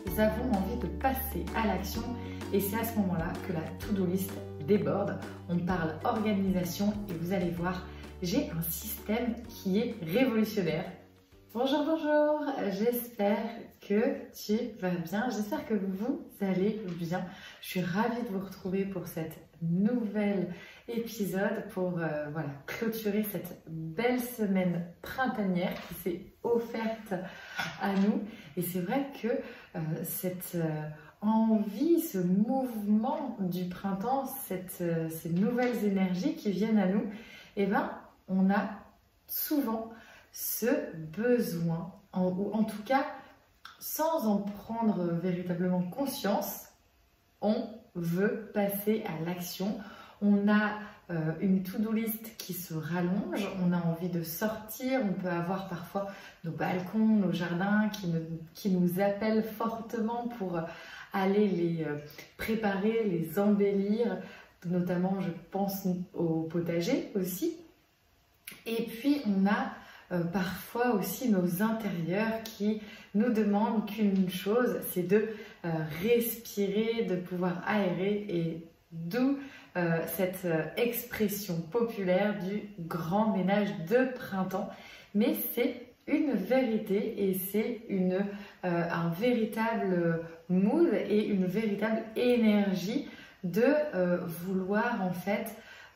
avons envie de passer à l'action et c'est à ce moment-là que la to-do list déborde. On parle organisation et vous allez voir, j'ai un système qui est révolutionnaire. Bonjour, bonjour, j'espère que tu vas bien, j'espère que vous allez bien. Je suis ravie de vous retrouver pour cet nouvel épisode pour voilà, clôturer cette belle semaine printanière qui s'est offerte à nous. Et c'est vrai que cette envie, ce mouvement du printemps, ces nouvelles énergies qui viennent à nous, eh ben, on a souvent ce besoin, ou en tout cas, sans en prendre véritablement conscience, on veut passer à l'action. On a une to-do list qui se rallonge, on a envie de sortir, on peut avoir parfois nos balcons, nos jardins qui nous appellent fortement pour aller les préparer, les embellir, notamment je pense au potager aussi. Et puis on a parfois aussi nos intérieurs qui nous demandent qu'une chose, c'est de respirer, de pouvoir aérer, et d'où cette expression populaire du grand ménage de printemps. Mais c'est une vérité et c'est un véritable mood et une véritable énergie de vouloir en fait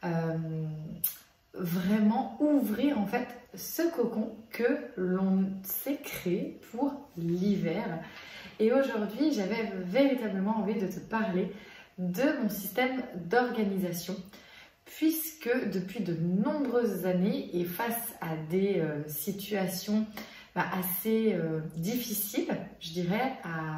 vraiment ouvrir en fait ce cocon que l'on s'est créé pour l'hiver. Et aujourd'hui, j'avais véritablement envie de te parler de mon système d'organisation, puisque depuis de nombreuses années et face à des situations assez difficiles, je dirais,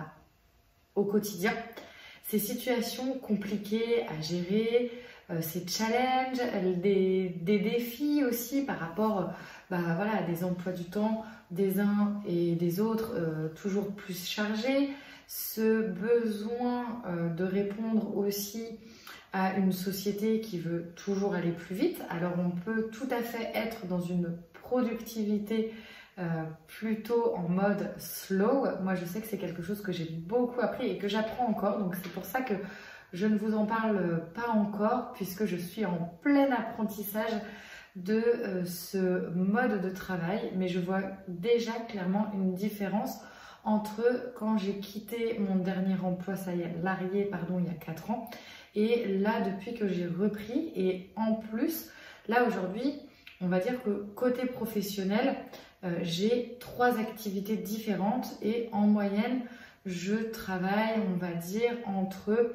au quotidien, ces situations compliquées à gérer, ces challenges, des défis aussi par rapport voilà, à des emplois du temps des uns et des autres toujours plus chargés, ce besoin de répondre aussi à une société qui veut toujours aller plus vite. Alors on peut tout à fait être dans une productivité plutôt en mode slow. Moi je sais que c'est quelque chose que j'ai beaucoup appris et que j'apprends encore, donc c'est pour ça que je ne vous en parle pas encore, puisque je suis en plein apprentissage de ce mode de travail, mais je vois déjà clairement une différence entre quand j'ai quitté mon dernier emploi salarié il y a 4 ans, et là depuis que j'ai repris. Et en plus, là aujourd'hui, on va dire que côté professionnel, j'ai 3 activités différentes et en moyenne, je travaille, on va dire, entre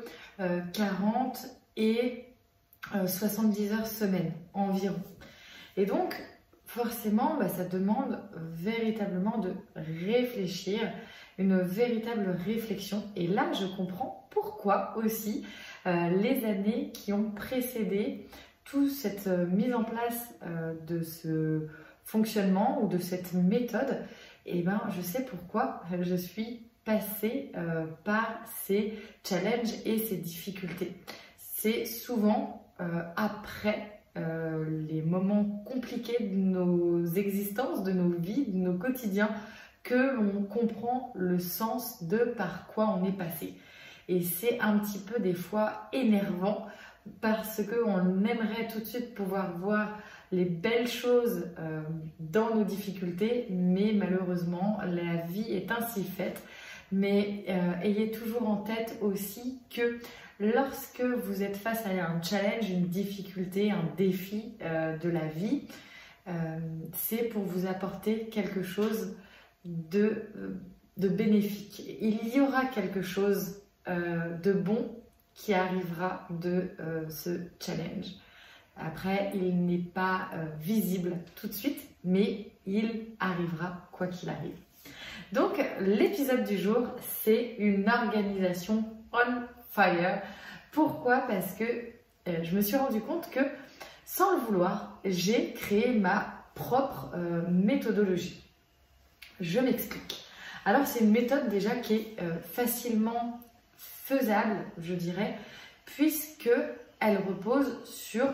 40 et 70 heures semaine environ. Et donc, forcément, ça demande véritablement de réfléchir, une véritable réflexion. Et là, je comprends pourquoi aussi les années qui ont précédé toute cette mise en place de ce fonctionnement ou de cette méthode, et ben, je sais pourquoi je suis passée par ces challenges et ces difficultés. C'est souvent après les moments compliqués de nos existences, de nos vies, de nos quotidiens, que l'on comprend le sens de par quoi on est passé. Et c'est un petit peu des fois énervant parce qu'on aimerait tout de suite pouvoir voir les belles choses dans nos difficultés, mais malheureusement la vie est ainsi faite. Mais ayez toujours en tête aussi que lorsque vous êtes face à un challenge, une difficulté, un défi de la vie, c'est pour vous apporter quelque chose de bénéfique. Il y aura quelque chose de bon qui arrivera de ce challenge. Après, il n'est pas visible tout de suite, mais il arrivera quoi qu'il arrive. Donc, l'épisode du jour, c'est une organisation on fire. Pourquoi? Parce que je me suis rendu compte que, sans le vouloir, j'ai créé ma propre méthodologie. Je m'explique. Alors, c'est une méthode déjà qui est facilement faisable, je dirais, puisque elle repose sur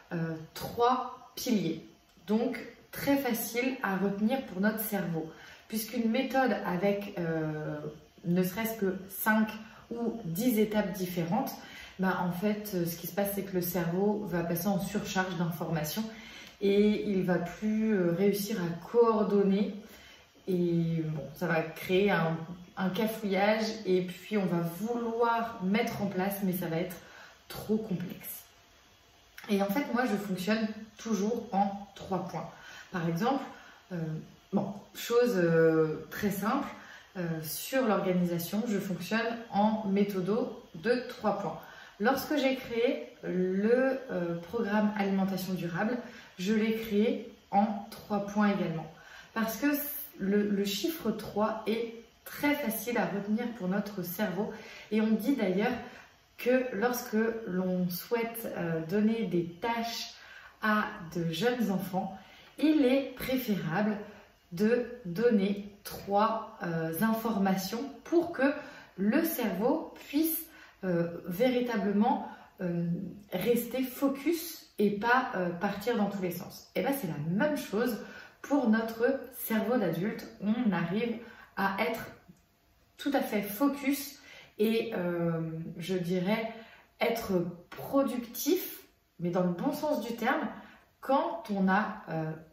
3 piliers. Donc, très facile à retenir pour notre cerveau. Puisqu'une méthode avec ne serait-ce que 5 ou 10 étapes différentes, en fait, ce qui se passe, c'est que le cerveau va passer en surcharge d'informations et il va plus réussir à coordonner. Et bon, ça va créer un cafouillage et puis on va vouloir mettre en place, mais ça va être trop complexe. Et en fait, moi, je fonctionne toujours en 3 points. Par exemple, chose très simple, sur l'organisation, je fonctionne en méthodo de 3 points. Lorsque j'ai créé le programme alimentation durable, je l'ai créé en 3 points également. Parce que le chiffre 3 est très facile à retenir pour notre cerveau. Et on dit d'ailleurs que lorsque l'on souhaite donner des tâches à de jeunes enfants, il est préférable de donner 3 informations pour que le cerveau puisse véritablement rester focus et pas partir dans tous les sens. Et bien c'est la même chose pour notre cerveau d'adulte. On arrive à être tout à fait focus et je dirais être productif, mais dans le bon sens du terme, quand on a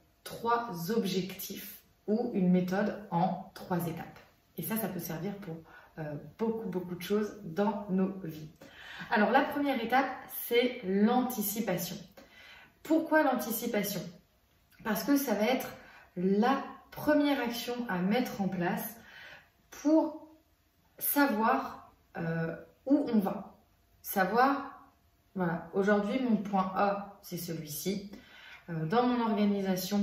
3 objectifs ou une méthode en 3 étapes. Et ça peut servir pour beaucoup de choses dans nos vies. Alors la première étape, c'est l'anticipation. Pourquoi l'anticipation? Parce que ça va être la première action à mettre en place pour savoir où on va. Savoir, voilà, aujourd'hui mon point A, c'est celui-ci. Dans mon organisation,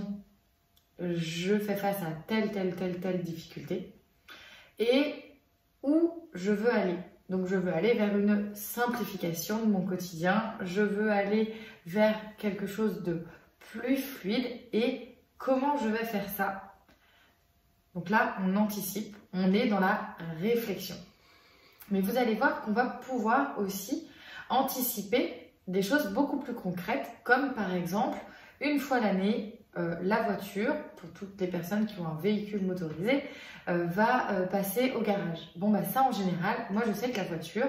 je fais face à telle difficulté. Et où je veux aller. Donc je veux aller vers une simplification de mon quotidien. Je veux aller vers quelque chose de plus fluide. Et comment je vais faire ça? Donc là, on anticipe, on est dans la réflexion. Mais vous allez voir qu'on va pouvoir aussi anticiper des choses beaucoup plus concrètes, comme par exemple, une fois l'année, la voiture, pour toutes les personnes qui ont un véhicule motorisé, va passer au garage. Bon, ça en général, moi je sais que la voiture,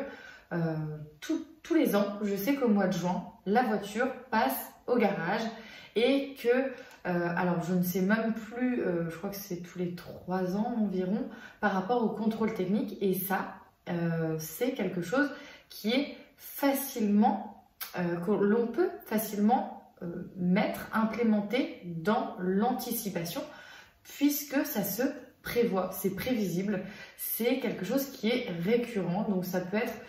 tous les ans, je sais qu'au mois de juin, la voiture passe au garage et que, alors je ne sais même plus, je crois que c'est tous les 3 ans environ, par rapport au contrôle technique. Et ça, c'est quelque chose qui est facilement, que l'on peut facilement implémenter dans l'anticipation, puisque ça se prévoit, c'est prévisible, c'est quelque chose qui est récurrent. Donc ça peut être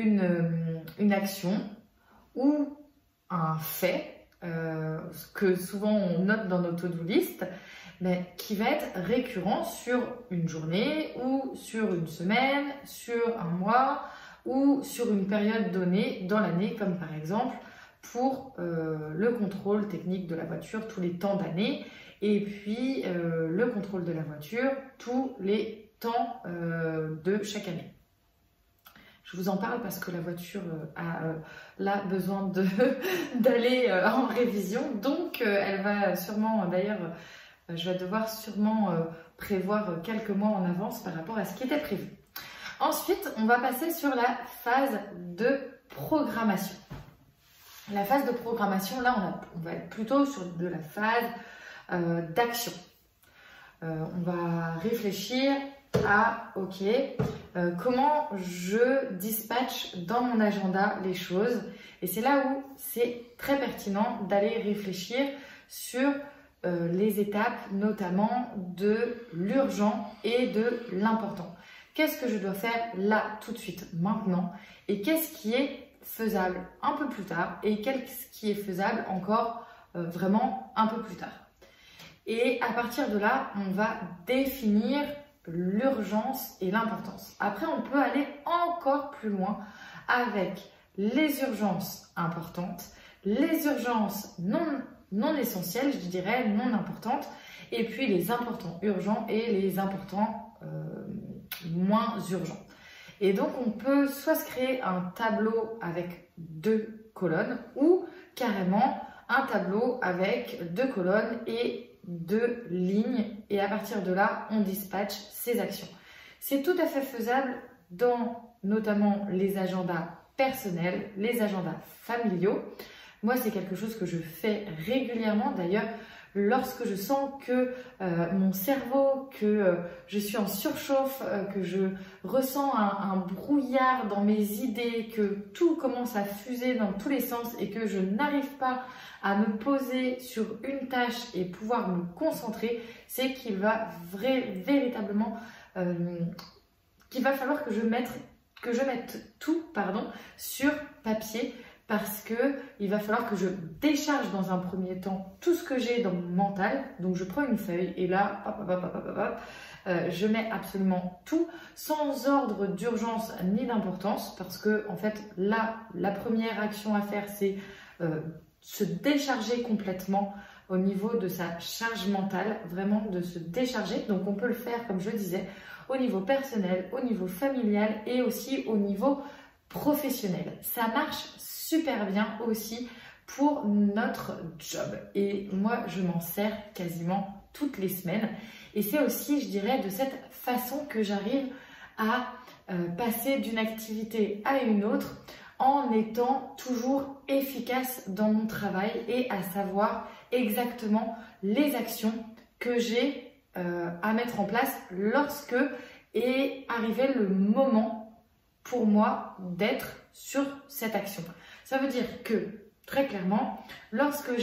une action ou un fait que souvent on note dans nos to-do list, mais qui va être récurrent sur une journée ou sur une semaine, sur un mois ou sur une période donnée dans l'année, comme par exemple pour le contrôle technique de la voiture tous les temps d'année, et puis le contrôle de la voiture tous les temps de chaque année. Je vous en parle parce que la voiture a là besoin d'aller en révision, donc elle va sûrement, d'ailleurs, je vais devoir sûrement prévoir quelques mois en avance par rapport à ce qui était prévu. Ensuite, on va passer sur la phase de programmation. La phase de programmation, là, on va être plutôt sur de la phase d'action. On va réfléchir à, ok, comment je dispatche dans mon agenda les choses. Et c'est là où c'est très pertinent d'aller réfléchir sur les étapes, notamment de l'urgent et de l'important. Qu'est-ce que je dois faire là, tout de suite, maintenant? Et qu'est-ce qui est faisable un peu plus tard? Et qu'est-ce qui est faisable encore vraiment un peu plus tard? Et à partir de là, on va définir l'urgence et l'importance. Après, on peut aller encore plus loin avec les urgences importantes, les urgences non essentielles, je dirais, non importantes, et puis les importants urgents et les importants moins urgents. Et donc, on peut soit se créer un tableau avec 2 colonnes ou carrément un tableau avec 2 colonnes et 2 lignes. Et à partir de là, on dispatche ces actions. C'est tout à fait faisable dans notamment les agendas personnels, les agendas familiaux. Moi, c'est quelque chose que je fais régulièrement. D'ailleurs, lorsque je sens que mon cerveau, que je suis en surchauffe, que je ressens un brouillard dans mes idées, que tout commence à fuser dans tous les sens et que je n'arrive pas à me poser sur une tâche et pouvoir me concentrer, c'est qu'il va véritablement qu'il va falloir que je mette tout sur papier, parce que il va falloir que je décharge dans un premier temps tout ce que j'ai dans mon mental. Donc je prends une feuille et là, je mets absolument tout sans ordre d'urgence ni d'importance, parce que en fait là, la première action à faire, c'est se décharger complètement au niveau de sa charge mentale, vraiment de se décharger. Donc on peut le faire, comme je le disais, au niveau personnel, au niveau familial et aussi au niveau professionnel. Ça marche super bien aussi pour notre job. Et moi, je m'en sers quasiment toutes les semaines. Et c'est aussi, je dirais, de cette façon que j'arrive à passer d'une activité à une autre en étant toujours efficace dans mon travail et à savoir exactement les actions que j'ai à mettre en place lorsque est arrivé le moment pour moi d'être sur cette action. Ça veut dire que, très clairement, lorsque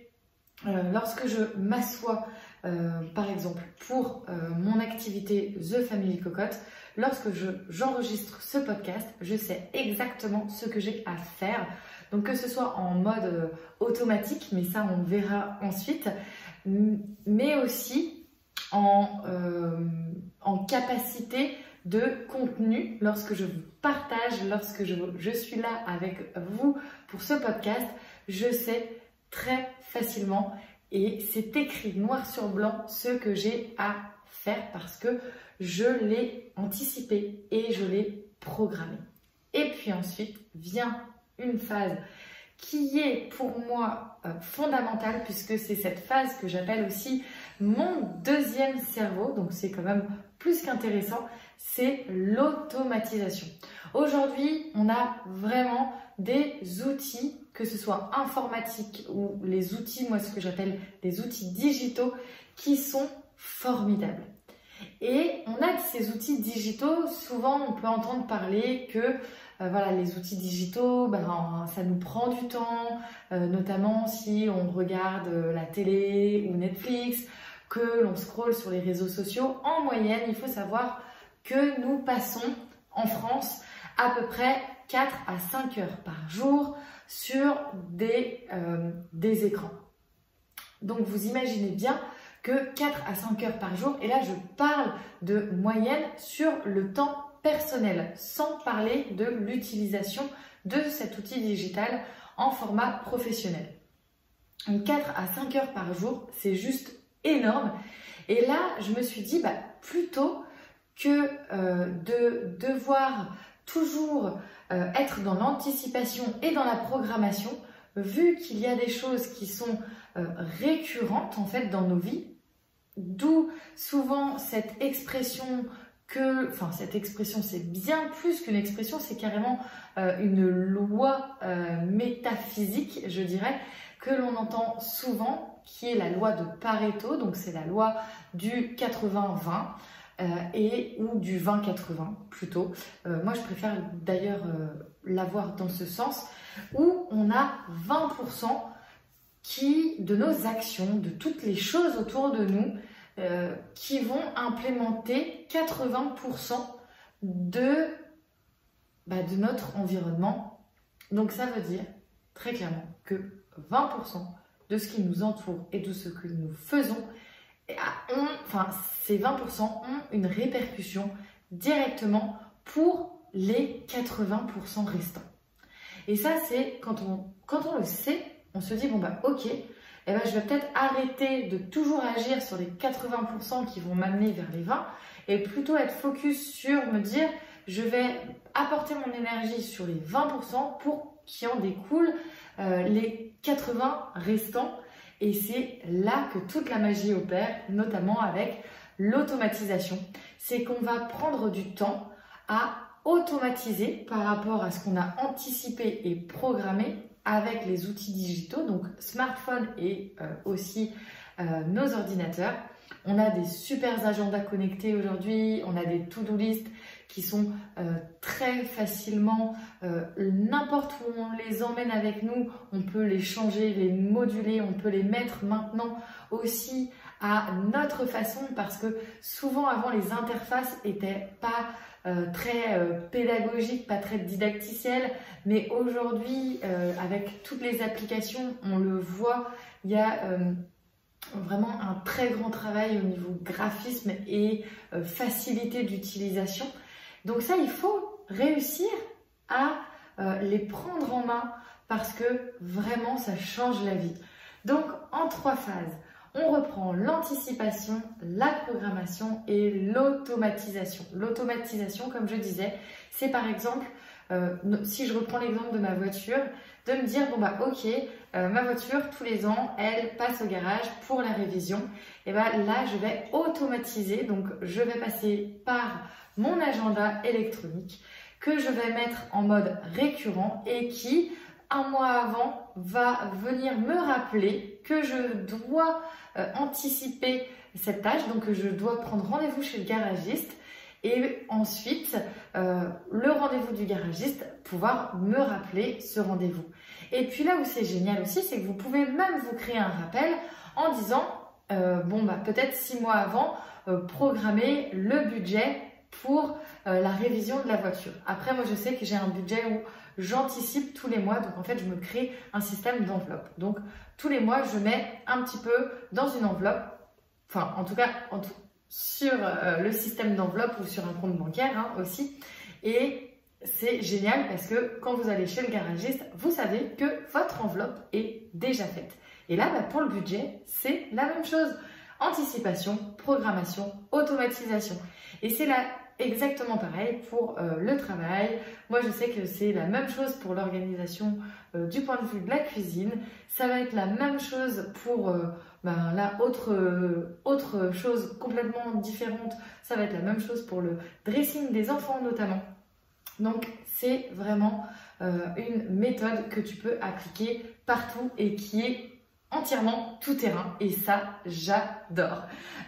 je m'assois, par exemple, pour mon activité The Family Cocotte, lorsque j'enregistre ce podcast, je sais exactement ce que j'ai à faire. Donc que ce soit en mode automatique, mais ça on verra ensuite, mais aussi en capacité de contenu lorsque je vous partage, lorsque je suis là avec vous pour ce podcast, je sais très facilement et c'est écrit noir sur blanc ce que j'ai à faire parce que je l'ai anticipé et je l'ai programmé. Et puis ensuite vient une phase qui est pour moi fondamentale, puisque c'est cette phase que j'appelle aussi mon deuxième cerveau, donc c'est quand même plus qu'intéressant, c'est l'automatisation. Aujourd'hui, on a vraiment des outils, que ce soit informatiques ou les outils, moi ce que j'appelle les outils digitaux, qui sont formidables. Et on a ces outils digitaux, souvent on peut entendre parler que voilà, les outils digitaux, ça nous prend du temps, notamment si on regarde la télé ou Netflix, que l'on scrolle sur les réseaux sociaux. En moyenne, il faut savoir que nous passons en France à peu près 4 à 5 heures par jour sur des écrans. Donc vous imaginez bien que 4 à 5 heures par jour, et là je parle de moyenne sur le temps personnel, sans parler de l'utilisation de cet outil digital en format professionnel. Donc 4 à 5 heures par jour, c'est juste énorme. Et là, je me suis dit, plutôt que de devoir toujours être dans l'anticipation et dans la programmation, vu qu'il y a des choses qui sont récurrentes en fait dans nos vies, d'où souvent cette expression cette expression, c'est bien plus qu'une expression, c'est carrément une loi métaphysique, je dirais, que l'on entend souvent, qui est la loi de Pareto, donc c'est la loi du 80-20 ou du 20-80 plutôt. Moi, je préfère d'ailleurs l'avoir dans ce sens, où on a 20% de nos actions, de toutes les choses autour de nous, qui vont implémenter 80% de notre environnement. Donc ça veut dire très clairement que 20% de ce qui nous entoure et de ce que nous faisons, ces 20% ont une répercussion directement pour les 80% restants. Et ça, c'est quand on le sait, on se dit ok, je vais peut-être arrêter de toujours agir sur les 80% qui vont m'amener vers les 20 et plutôt être focus sur me dire je vais apporter mon énergie sur les 20% pour qu'il en découle les 80 restants. Et c'est là que toute la magie opère, notamment avec l'automatisation. C'est qu'on va prendre du temps à automatiser par rapport à ce qu'on a anticipé et programmé avec les outils digitaux, donc smartphone et aussi nos ordinateurs. On a des super agendas connectés aujourd'hui, on a des to-do list qui sont très facilement, n'importe où on les emmène avec nous, on peut les changer, les moduler, on peut les mettre maintenant aussi à notre façon, parce que souvent avant les interfaces n'étaient pas très pédagogiques, pas très didacticielles, mais aujourd'hui avec toutes les applications, on le voit, il y a vraiment un très grand travail au niveau graphisme et facilité d'utilisation. Donc ça, il faut réussir à les prendre en main parce que vraiment, ça change la vie. Donc, en 3 phases, on reprend l'anticipation, la programmation et l'automatisation. L'automatisation, comme je disais, c'est par exemple, si je reprends l'exemple de ma voiture, de me dire, bon bah ok, ma voiture, tous les ans, elle passe au garage pour la révision. Et bah là, je vais automatiser, donc je vais passer par mon agenda électronique que je vais mettre en mode récurrent et qui, un mois avant, va venir me rappeler que je dois anticiper cette tâche, donc je dois prendre rendez-vous chez le garagiste et ensuite, le rendez-vous du garagiste, pouvoir me rappeler ce rendez-vous. Et puis là où c'est génial aussi, c'est que vous pouvez même vous créer un rappel en disant, bon bah peut-être 6 mois avant, programmer le budget pour la révision de la voiture. Après, moi je sais que j'ai un budget où j'anticipe tous les mois, donc en fait je me crée un système d'enveloppe. Donc tous les mois, je mets un petit peu dans une enveloppe, enfin en tout cas sur le système d'enveloppe ou sur un compte bancaire hein, aussi. Et c'est génial parce que quand vous allez chez le garagiste, vous savez que votre enveloppe est déjà faite. Et là, bah, pour le budget, c'est la même chose. Anticipation, programmation, automatisation. Et c'est là exactement pareil pour le travail. Moi, je sais que c'est la même chose pour l'organisation du point de vue de la cuisine. Ça va être la même chose pour là, autre chose complètement différente. Ça va être la même chose pour le dressing des enfants notamment. Donc, c'est vraiment une méthode que tu peux appliquer partout et qui est entièrement tout terrain. Et ça, j'adore.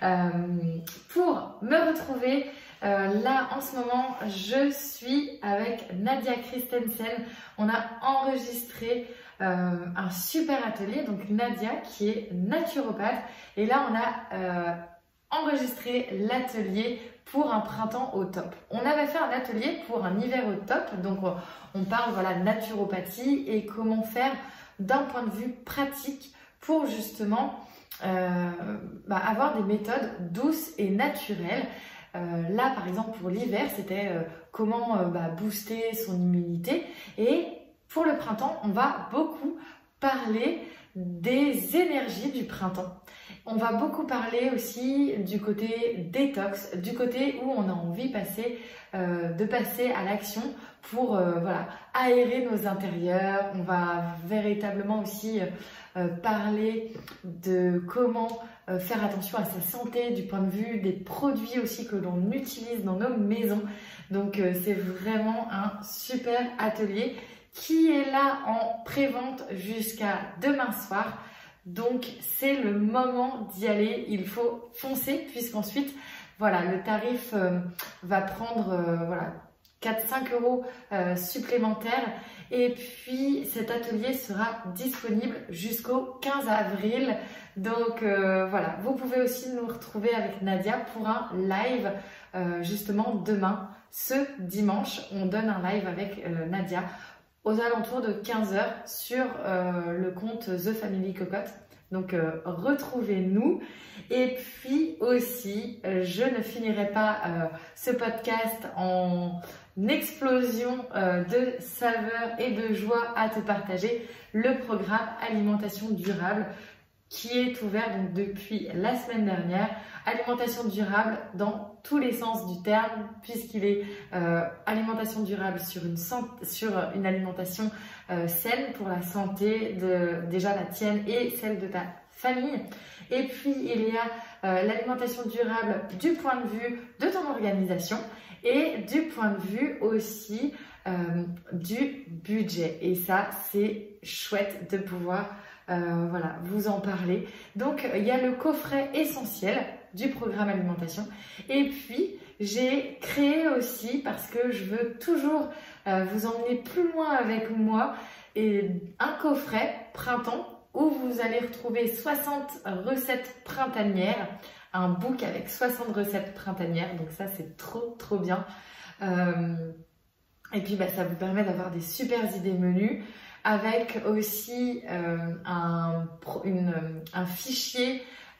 Pour me retrouver, là, en ce moment, je suis avec Nadia Christensen. On a enregistré un super atelier. Donc, Nadia, qui est naturopathe. Et là, on a enregistré l'atelier pour un printemps au top. On avait fait un atelier pour un hiver au top. Donc, on parle voilà, naturopathie et comment faire d'un point de vue pratique pour justement avoir des méthodes douces et naturelles. Là, par exemple, pour l'hiver, c'était comment booster son immunité. Et pour le printemps, on va beaucoup parler des énergies du printemps. On va beaucoup parler aussi du côté détox, du côté où on a envie de passer à l'action pour aérer nos intérieurs. On va véritablement aussi parler de comment faire attention à sa santé du point de vue des produits aussi que l'on utilise dans nos maisons. Donc c'est vraiment un super atelier qui est là en pré-vente jusqu'à demain soir. Donc c'est le moment d'y aller, il faut foncer puisqu'ensuite voilà, le tarif va prendre 4-5 euros supplémentaires. Et puis cet atelier sera disponible jusqu'au 15 avril. Donc voilà, vous pouvez aussi nous retrouver avec Nadia pour un live justement demain, ce dimanche. On donne un live avec Nadia aux alentours de 15 h sur le compte The Family Cocotte. Donc retrouvez-nous. Et puis aussi, je ne finirai pas ce podcast en explosion de saveurs et de joie à te partager le programme Alimentation Durable qui est ouvert donc depuis la semaine dernière. Alimentation durable dans tous les sens du terme, puisqu'il est alimentation durable sur une alimentation saine pour la santé de déjà la tienne et celle de ta famille. Et puis il y l'alimentation durable du point de vue de ton organisation et du point de vue aussi du budget. Et ça, c'est chouette de pouvoir voilà, vous en parler. Donc, il y a le coffret essentiel du programme alimentation. Et puis, j'ai créé aussi, parce que je veux toujours vous emmener plus loin avec moi, et un coffret printemps où vous allez retrouver 60 recettes printanières, un book avec 60 recettes printanières, donc ça c'est trop bien. Et puis ça vous permet d'avoir des super idées menus, avec aussi un fichier,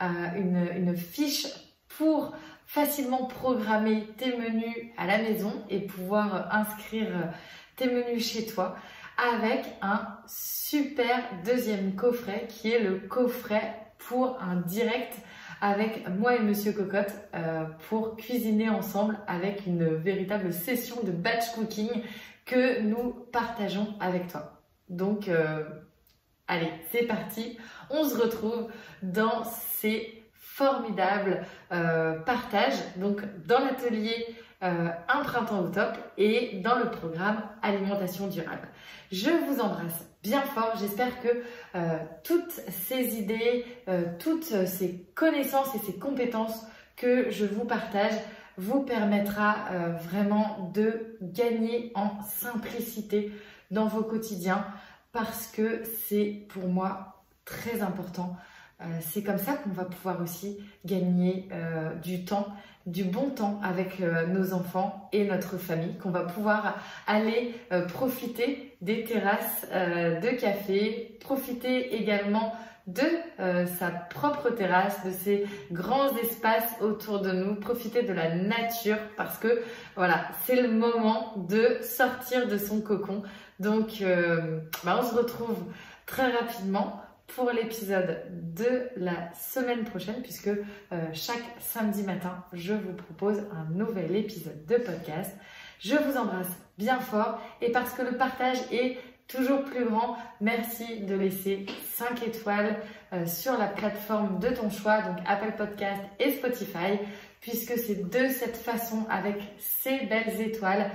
une fiche pour facilement programmer tes menus à la maison et pouvoir inscrire tes menus chez toi, avec un super deuxième coffret qui est le coffret pour un direct avec moi et Monsieur Cocotte pour cuisiner ensemble, avec une véritable session de batch cooking que nous partageons avec toi. Donc allez, c'est parti, on se retrouve dans ces formidables partages, donc dans l'atelier Un printemps au top et dans le programme Alimentation durable. Je vous embrasse bien fort, j'espère que toutes ces idées, toutes ces connaissances et ces compétences que je vous partage vous permettra vraiment de gagner en simplicité dans vos quotidiens, parce que c'est pour moi très important. C'est comme ça qu'on va pouvoir aussi gagner du temps, du bon temps avec nos enfants et notre famille, qu'on va pouvoir aller profiter des terrasses de café, profiter également de sa propre terrasse, de ces grands espaces autour de nous, profiter de la nature, parce que voilà, c'est le moment de sortir de son cocon. Donc on se retrouve très rapidement pour l'épisode de la semaine prochaine, puisque chaque samedi matin, je vous propose un nouvel épisode de podcast. Je vous embrasse bien fort, et parce que le partage est toujours plus grand, merci de laisser 5 étoiles sur la plateforme de ton choix, donc Apple Podcast et Spotify, puisque c'est de cette façon, avec ces belles étoiles,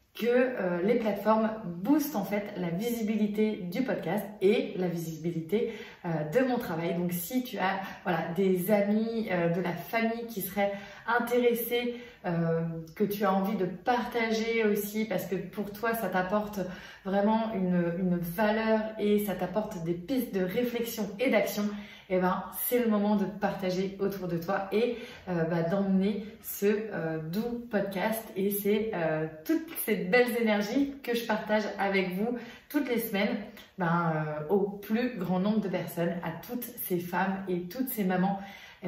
que les plateformes boostent en fait la visibilité du podcast et la visibilité de mon travail. Donc si tu as des amis, de la famille qui seraient intéressés, que tu as envie de partager aussi, parce que pour toi ça t'apporte vraiment une valeur et ça t'apporte des pistes de réflexion et d'action, et c'est le moment de partager autour de toi et d'emmener ce doux podcast et toutes ces belles énergies que je partage avec vous toutes les semaines au plus grand nombre de personnes, à toutes ces femmes et toutes ces mamans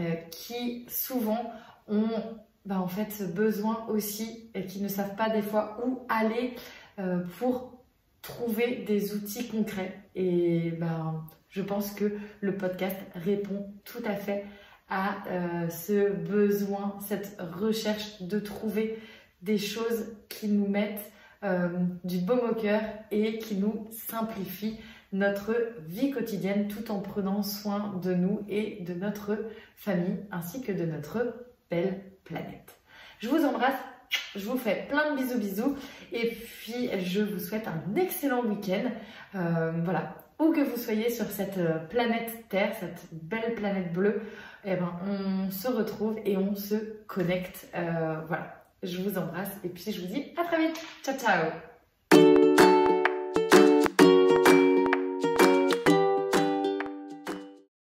qui souvent ont en fait besoin aussi, et qui ne savent pas des fois où aller pour trouver des outils concrets. Et je pense que le podcast répond tout à fait à ce besoin, cette recherche de trouver des choses qui nous mettent du baume au cœur et qui nous simplifient notre vie quotidienne, tout en prenant soin de nous et de notre famille, ainsi que de notre belle planète. Je vous embrasse, je vous fais plein de bisous et puis je vous souhaite un excellent week-end. Voilà, où que vous soyez sur cette planète Terre, cette belle planète bleue, on se retrouve et on se connecte. Voilà, je vous embrasse et puis je vous dis à très vite. Ciao, ciao!